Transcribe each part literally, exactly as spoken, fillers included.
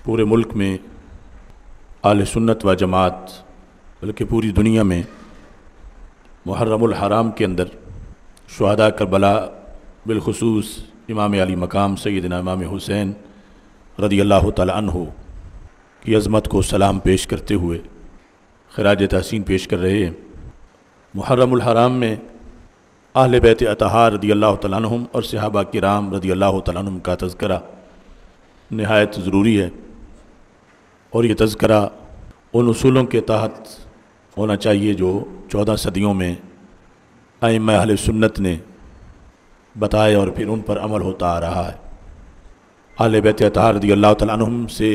پورے ملک میں اہل سنت و جماعت بلکہ پوری دنیا میں محرم الحرام کے اندر شہداء کربلا بالخصوص امام علی مقام سیدنا امام حسین رضی اللہ تعالی عنہ کی عظمت کو سلام پیش کرتے ہوئے خراج تحسین پیش کر رہے ہیں۔ محرم الحرام میں اہل بیت اطہار رضی اللہ تعالیٰ عنہم اور صحابہ کرام رضی اللہ تعالیٰ عنہم کا تذکرہ نہایت ضروری ہے، اور یہ تذکرہ ان اصولوں کے تحت ہونا چاہیے جو چودہ صدیوں میں ائمہ اہل سنت نے بتائے اور پھر ان پر عمل ہوتا آ رہا ہے۔ اہل بیت اطہار رضی اللہ تعالیٰ عنہم سے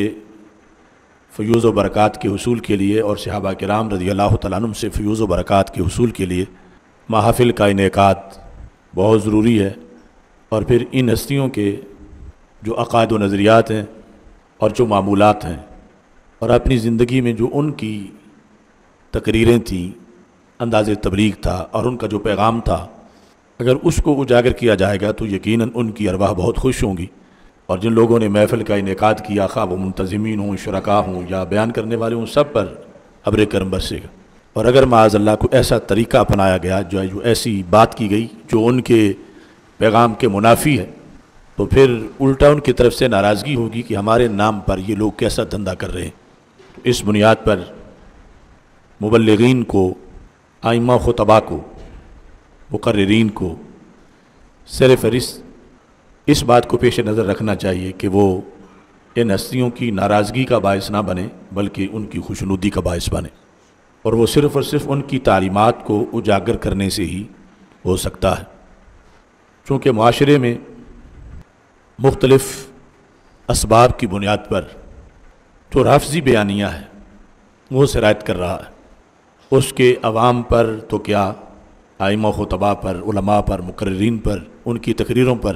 فیوز و برکات کے حصول کے لیے اور صحابہ کرام رضی اللہ تعالیٰ عنہم سے فیوز و برکات کے حصول کے لیے محافل کا انعقاد بہت ضروری ہے، اور پھر ان ہستیوں کے جو عقائد و نظریات ہیں اور جو معمولات ہیں اور اپنی زندگی میں جو ان کی تقریریں تھیں، انداز تبلیغ تھا اور ان کا جو پیغام تھا، اگر اس کو اجاگر کیا جائے گا تو یقیناً ان کی ارواح بہت خوش ہوں گی، اور جن لوگوں نے محفل کا انعقاد کیا، خواہ وہ منتظمین ہوں، شرکاء ہوں یا بیان کرنے والے ہوں، سب پر ابر کرم برسے گا۔ اور اگر معاذ اللہ کو ایسا طریقہ اپنایا گیا جو جو ایسی بات کی گئی جو ان کے پیغام کے منافی ہے، تو پھر الٹا ان کی طرف سے ناراضگی ہوگی کہ ہمارے نام پر یہ لوگ کیسا دھندا کر رہے ہیں۔ اس بنیاد پر مبلغین کو، ائمہ خطباء کو، مقررین کو سر فہرست اس بات کو پیش نظر رکھنا چاہیے کہ وہ ان ہستیوں کی ناراضگی کا باعث نہ بنے بلکہ ان کی خوشنودی کا باعث بنے، اور وہ صرف اور صرف ان کی تعلیمات کو اجاگر کرنے سے ہی ہو سکتا ہے۔ چونکہ معاشرے میں مختلف اسباب کی بنیاد پر جو رافضی بیانیہ ہے وہ سرایت کر رہا ہے، اس کے عوام پر تو کیا، ائمہ خطباء پر، علماء پر، مقررین پر، ان کی تقریروں پر،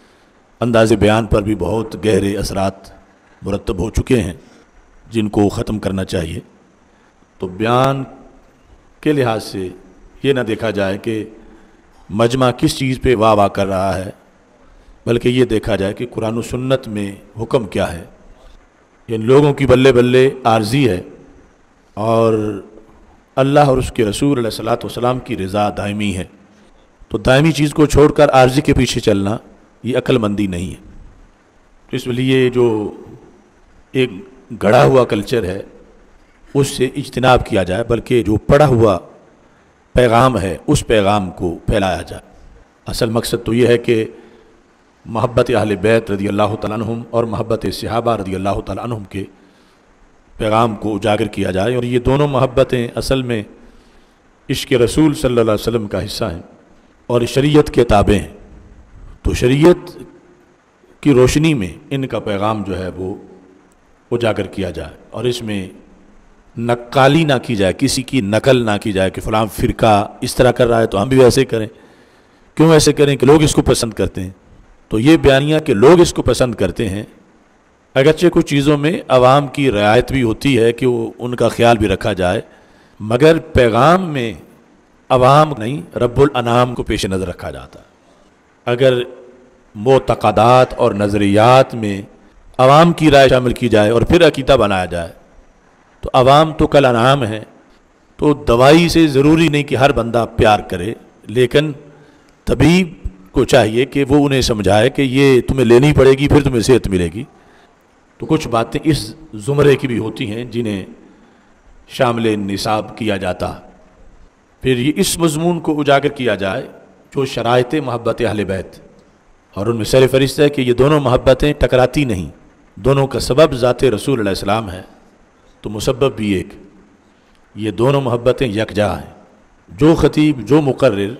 انداز بیان پر بھی بہت گہرے اثرات مرتب ہو چکے ہیں جن کو ختم کرنا چاہیے۔ تو بیان کے لحاظ سے یہ نہ دیکھا جائے کہ مجمع کس چیز پہ واہ واہ کر رہا ہے، بلکہ یہ دیکھا جائے کہ قرآن و سنت میں حکم کیا ہے۔ ان لوگوں کی بلے بلے عارضی ہے، اور اللہ اور اس کے رسول علیہ الصلوۃ والسلام کی رضا دائمی ہے، تو دائمی چیز کو چھوڑ کر عارضی کے پیچھے چلنا یہ عقل مندی نہیں ہے۔ اس لیے جو ایک گڑھا ہوا کلچر ہے اس سے اجتناب کیا جائے، بلکہ جو پڑھا ہوا پیغام ہے اس پیغام کو پھیلایا جائے۔ اصل مقصد تو یہ ہے کہ محبت اہل بیت رضی اللہ تعالیٰ عنہم اور محبت صحابہ رضی اللہ تعالیٰ عنہم کے پیغام کو اجاگر کیا جائے، اور یہ دونوں محبتیں اصل میں عشق رسول صلی اللہ علیہ وسلم کا حصہ ہیں اور شریعت کے تابع ہیں، تو شریعت کی روشنی میں ان کا پیغام جو ہے وہ اجاگر کیا جائے، اور اس میں نقالی نہ کی جائے، کسی کی نقل نہ کی جائے کہ فلاں فرقہ اس طرح کر رہا ہے تو ہم بھی ویسے کریں۔ کیوں ایسے کریں؟ کہ لوگ اس کو پسند کرتے ہیں۔ تو یہ بیانیہ کہ لوگ اس کو پسند کرتے ہیں، اگرچہ کچھ چیزوں میں عوام کی رعایت بھی ہوتی ہے کہ وہ ان کا خیال بھی رکھا جائے، مگر پیغام میں عوام نہیں، رب الانام کو پیش نظر رکھا جاتا ہے۔ اگر معتقدات اور نظریات میں عوام کی رائے شامل کی جائے اور پھر عقیدہ بنایا جائے تو عوام تو کل انعام ہے، تو دوائی سے ضروری نہیں کہ ہر بندہ پیار کرے، لیکن طبیب کو چاہیے کہ وہ انہیں سمجھائے کہ یہ تمہیں لینی پڑے گی، پھر تمہیں صحت ملے گی۔ تو کچھ باتیں اس زمرے کی بھی ہوتی ہیں جنہیں شامل نصاب کیا جاتا ہے۔ پھر یہ اس مضمون کو اجاگر کیا جائے جو شرائط محبت اہل بیت، اور ان میں سر فہرست ہے کہ یہ دونوں محبتیں ٹکراتی نہیں، دونوں کا سبب ذات رسول علیہ السلام ہے تو مسبب بھی ایک، یہ دونوں محبتیں یکجا ہیں۔ جو خطیب، جو مقرر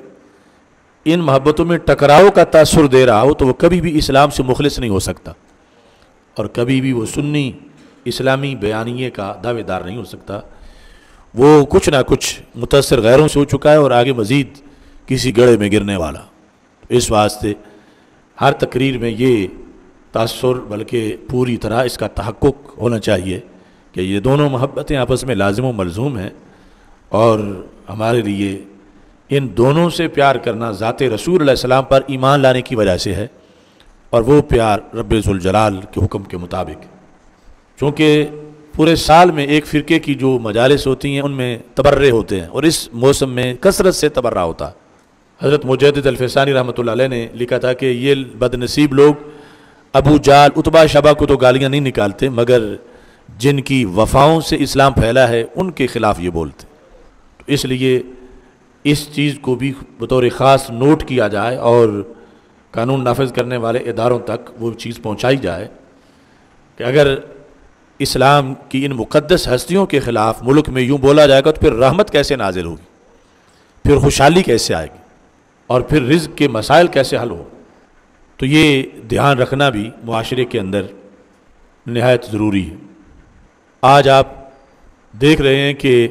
ان محبتوں میں ٹکراؤ کا تاثر دے رہا ہو تو وہ کبھی بھی اسلام سے مخلص نہیں ہو سکتا، اور کبھی بھی وہ سنی اسلامی بیانیے کا دعوے دار نہیں ہو سکتا۔ وہ کچھ نہ کچھ متاثر غیروں سے ہو چکا ہے اور آگے مزید کسی گڑھے میں گرنے والا۔ اس واسطے ہر تقریر میں یہ تاثر بلکہ پوری طرح اس کا تحقق ہونا چاہیے کہ یہ دونوں محبتیں آپس میں لازم و ملزوم ہیں، اور ہمارے لیے ان دونوں سے پیار کرنا ذات رسول علیہ السلام پر ایمان لانے کی وجہ سے ہے، اور وہ پیار رب ذوالجلال کے حکم کے مطابق۔ چونکہ پورے سال میں ایک فرقے کی جو مجالس ہوتی ہیں ان میں تبرع ہوتے ہیں، اور اس موسم میں کثرت سے تبرع ہوتا ہے۔ حضرت مجدد الفسانی رحمۃ اللہ علیہ نے لکھا تھا کہ یہ بد نصیب لوگ ابو جال اتبا شبا کو تو گالیاں نہیں نکالتے، مگر جن کی وفاؤں سے اسلام پھیلا ہے ان کے خلاف یہ بولتے، تو اس لیے اس چیز کو بھی بطور خاص نوٹ کیا جائے اور قانون نافذ کرنے والے اداروں تک وہ چیز پہنچائی جائے کہ اگر اسلام کی ان مقدس ہستیوں کے خلاف ملک میں یوں بولا جائے گا تو پھر رحمت کیسے نازل ہوگی، پھر خوشحالی کیسے آئے گی، اور پھر رزق کے مسائل کیسے حل ہو۔ تو یہ دھیان رکھنا بھی معاشرے کے اندر نہایت ضروری ہے۔ آج آپ دیکھ رہے ہیں کہ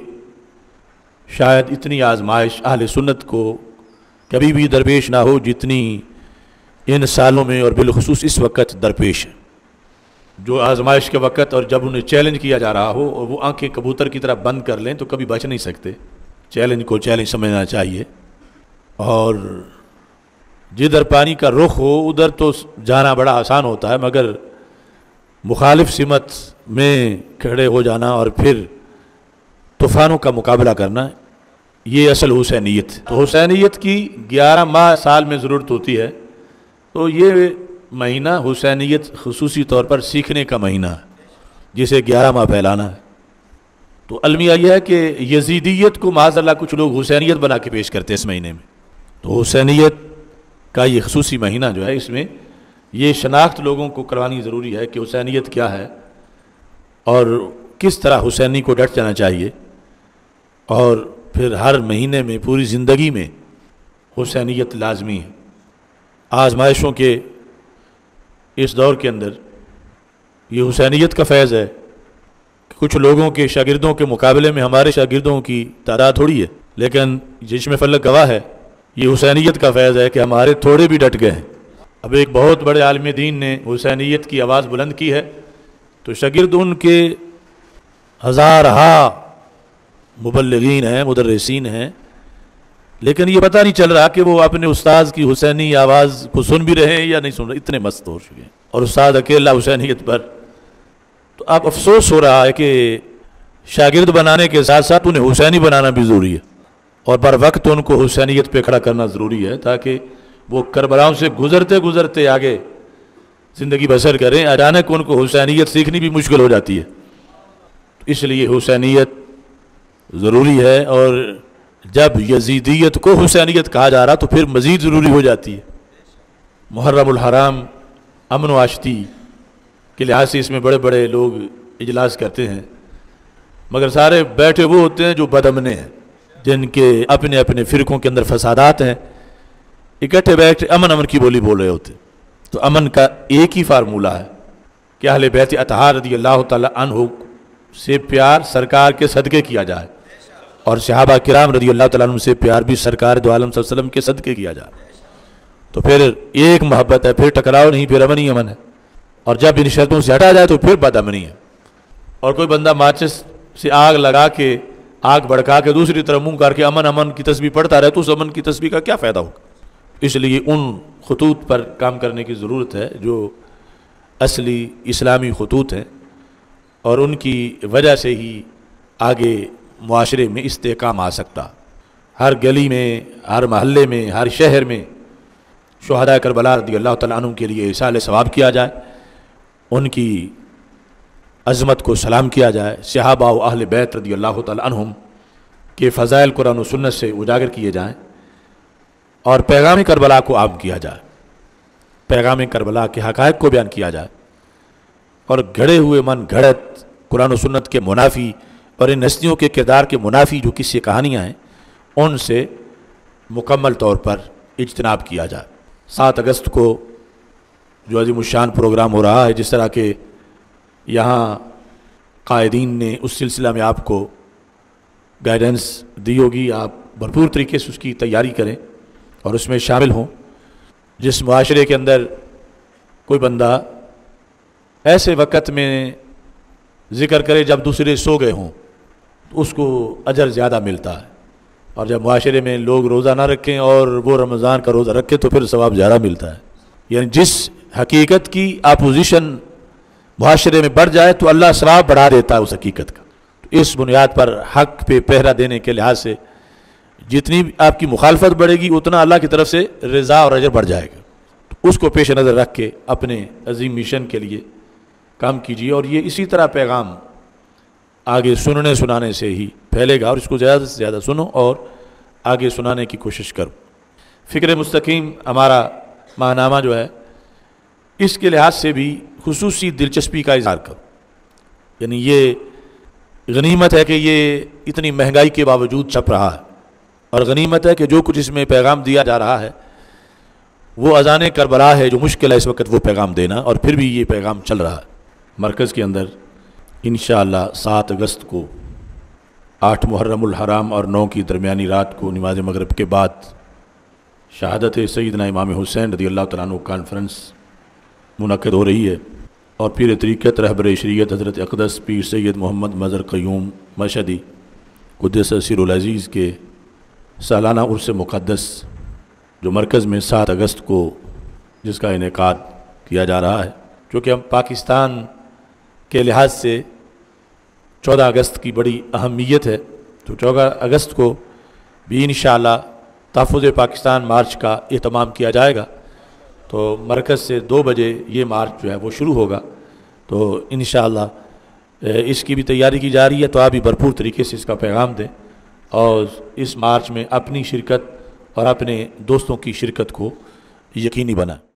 شاید اتنی آزمائش اہل سنت کو کبھی بھی درپیش نہ ہو جتنی ان سالوں میں اور بالخصوص اس وقت درپیش ہے۔ جو آزمائش کے وقت اور جب انہیں چیلنج کیا جا رہا ہو اور وہ آنکھیں کبوتر کی طرح بند کر لیں تو کبھی بچ نہیں سکتے۔ چیلنج کو چیلنج سمجھنا چاہیے، اور جدھر پانی کا رخ ہو ادھر تو جانا بڑا آسان ہوتا ہے، مگر مخالف سمت میں کھڑے ہو جانا اور پھر طوفانوں کا مقابلہ کرنا، یہ اصل حسینیت ہے۔ تو حسینیت کی گیارہ ماہ سال میں ضرورت ہوتی ہے، تو یہ مہینہ حسینیت خصوصی طور پر سیکھنے کا مہینہ ہے جسے گیارہ ماہ پھیلانا ہے۔ تو المیہ یہ ہے کہ یزیدیت کو معاذ اللہ کچھ لوگ حسینیت بنا کے پیش کرتے ہیں اس مہینے میں، تو حسینیت کا یہ خصوصی مہینہ جو ہے اس میں یہ شناخت لوگوں کو کروانی ضروری ہے کہ حسینیت کیا ہے اور کس طرح حسینی کو ڈٹ جانا چاہیے، اور پھر ہر مہینے میں پوری زندگی میں حسینیت لازمی ہے۔ آزمائشوں کے اس دور کے اندر یہ حسینیت کا فیض ہے کہ کچھ لوگوں کے شاگردوں کے مقابلے میں ہمارے شاگردوں کی تعداد تھوڑی ہے، لیکن جس میں فلک گواہ ہے یہ حسینیت کا فیض ہے کہ ہمارے تھوڑے بھی ڈٹ گئے ہیں۔ اب ایک بہت بڑے عالم دین نے حسینیت کی آواز بلند کی ہے تو شاگرد ان کے ہزارہا مبلغین ہیں، مدرسین ہیں، لیکن یہ پتہ نہیں چل رہا کہ وہ اپنے استاذ کی حسینی آواز کو سن بھی رہے ہیں یا نہیں سن رہے، اتنے مست ہو چکے ہیں، اور استاد اکیلا حسینیت پر۔ تو اب افسوس ہو رہا ہے کہ شاگرد بنانے کے ساتھ ساتھ انہیں حسینی بنانا بھی ضروری ہے، اور بر وقت ان کو حسینیت پہ کھڑا کرنا ضروری ہے تاکہ وہ کربلاؤں سے گزرتے گزرتے آگے زندگی بسر کریں۔ اچانک ان کو حسینیت سیکھنی بھی مشکل ہو جاتی ہے، اس لیے حسینیت ضروری ہے، اور جب یزیدیت کو حسینیت کہا جا رہا تو پھر مزید ضروری ہو جاتی ہے۔ محرم الحرام امن و آشتی کے لحاظ سے اس میں بڑے بڑے لوگ اجلاس کرتے ہیں، مگر سارے بیٹھے وہ ہوتے ہیں جو بدامنے ہیں، جن کے اپنے اپنے فرقوں کے اندر فسادات ہیں، اکٹھے بیٹھے امن امن کی بولی بول رہے ہوتے ہیں۔ تو امن کا ایک ہی فارمولہ ہے کہ اہل بیت اطہار رضی اللہ تعالی عنہ سے پیار سرکار کے صدقے کیا جائے، اور صحابہ کرام رضی اللہ تعالیٰ عنہ سے پیار بھی سرکار دو عالم صلی اللہ علیہ وسلم کے صدقے کیا جائے، تو پھر ایک محبت ہے، پھر ٹکراؤ نہیں، پھر امن ہی امن ہے۔ اور جب ان شرطوں سے ہٹا جائے تو پھر بد امنی ہے، اور کوئی بندہ ماچس سے آگ لگا کے آگ بھڑکا کے دوسری طرف منہ کر کے امن امن کی تسبیح پڑھتا رہے تو اس امن کی تسبیح کا کیا فائدہ ہوگا؟ اس لیے ان خطوط پر کام کرنے کی ضرورت ہے جو اصلی اسلامی خطوط ہیں، اور ان کی وجہ سے ہی آگے معاشرے میں استحکام آ سکتا۔ ہر گلی میں، ہر محلے میں، ہر شہر میں شہداء کربلا رضی اللہ تعالیٰ عنہ کے لیے ایصال ثواب کیا جائے، ان کی عظمت کو سلام کیا جائے، صحابہ و اہل بیت رضی اللہ تعالیٰ عنہم کے فضائل قرآن و سنت سے اجاگر کیے جائیں، اور پیغام کربلا کو عام کیا جائے، پیغام کربلا کے حقائق کو بیان کیا جائے، اور گھڑے ہوئے من گھڑت قرآن و سنت کے منافی اور ان ہستیوں کے کردار کے منافی جو قصے کہانیاں ہیں ان سے مکمل طور پر اجتناب کیا جائے۔ سات اگست کو جو عظیم الشان پروگرام ہو رہا ہے، جس طرح کہ یہاں قائدین نے اس سلسلہ میں آپ کو گائیڈنس دی ہوگی، آپ بھرپور طریقے سے اس کی تیاری کریں اور اس میں شامل ہوں۔ جس معاشرے کے اندر کوئی بندہ ایسے وقت میں ذکر کرے جب دوسرے سو گئے ہوں تو اس کو اجر زیادہ ملتا ہے، اور جب معاشرے میں لوگ روزہ نہ رکھیں اور وہ رمضان کا روزہ رکھیں تو پھر ثواب زیادہ ملتا ہے۔ یعنی جس حقیقت کی اپوزیشن معاشرے میں بڑھ جائے تو اللہ ثواب بڑھا دیتا ہے اس حقیقت کا۔ تو اس بنیاد پر حق پہ پہرا دینے کے لحاظ سے جتنی آپ کی مخالفت بڑھے گی اتنا اللہ کی طرف سے رضا اور اجر بڑھ جائے گا۔ تو اس کو پیش نظر رکھ کے اپنے عظیم مشن کے لیے کام کیجیے، اور یہ اسی طرح پیغام آگے سننے سنانے سے ہی پھیلے گا، اور اس کو زیادہ سے زیادہ سنو اور آگے سنانے کی کوشش کرو۔ فکر مستقیم ہمارا ماہنامہ جو ہے اس کے لحاظ سے بھی خصوصی دلچسپی کا اظہار کرو، یعنی یہ غنیمت ہے کہ یہ اتنی مہنگائی کے باوجود چھپ رہا ہے، اور غنیمت ہے کہ جو کچھ اس میں پیغام دیا جا رہا ہے وہ اذان کربلا ہے، جو مشکل ہے اس وقت وہ پیغام دینا، اور پھر بھی یہ پیغام چل رہا ہے۔ مرکز کے اندر انشاءاللہ سات اگست کو آٹھ محرم الحرام اور نو کی درمیانی رات کو نماز مغرب کے بعد شہادت سیدنا امام حسین رضی اللہ تعالیٰ عنہ کانفرنس منعقد ہو رہی ہے، اور پیر طریقت رہبر شریعت حضرت اقدس پیر سید محمد مظہر قیوم مشہدی قدس سر العزیز کے سالانہ عرس مقدس جو مرکز میں سات اگست کو جس کا انعقاد کیا جا رہا ہے، چونکہ ہم پاکستان کے لحاظ سے چودہ اگست کی بڑی اہمیت ہے، تو چودہ اگست کو بھی انشاءاللہ تحفظ پاکستان مارچ کا اہتمام کیا جائے گا۔ تو مرکز سے دو بجے یہ مارچ جو ہے وہ شروع ہوگا، تو انشاءاللہ اس کی بھی تیاری کی جا رہی ہے، تو آپ بھی بھرپور طریقے سے اس کا پیغام دیں اور اس مارچ میں اپنی شرکت اور اپنے دوستوں کی شرکت کو یقینی بنائیں۔